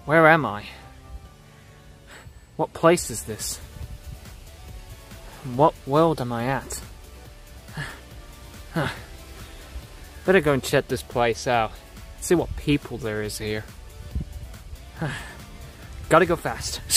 Where am I? What place is this? What world am I at? Better go and check this place out. See what people there is here. Gotta go fast.